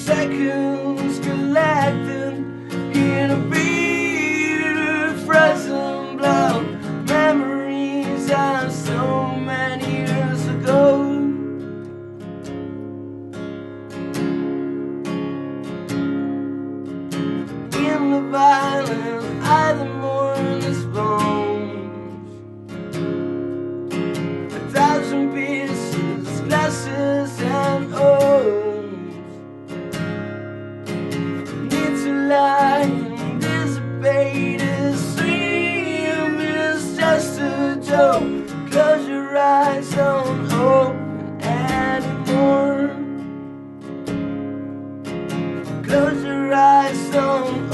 seconds collected in a bead of frozen blood. Memories of so many years ago. In the violent, either mourn as bones. 1,000 pieces, glasses and O's. Need to lie and dissipate. This dream is just a joke. Close your eyes, don't open anymore. Close your eyes, don't